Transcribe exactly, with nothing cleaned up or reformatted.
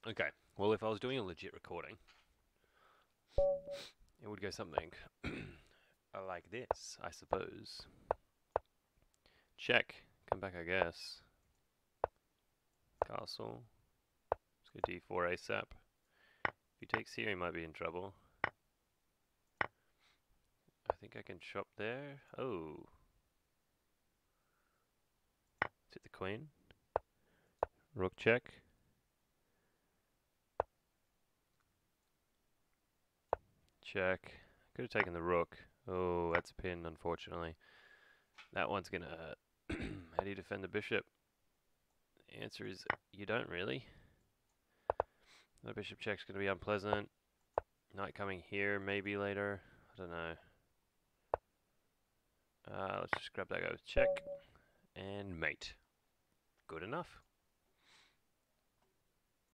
Okay, well, if I was doing a legit recording, it would go something like this, I suppose. Check. Come back, I guess. Castle. Let's go d four ASAP. If he takes here, he might be in trouble. I think I can chop there. Oh. Let's hit the queen. Rook check. Check. Could have taken the rook. Oh, that's a pin, unfortunately. That one's gonna hurt. How do you defend the bishop? The answer is you don't really. The bishop check's gonna be unpleasant. Knight coming here maybe later. I don't know. Uh, let's just grab that guy with check. And mate. Good enough.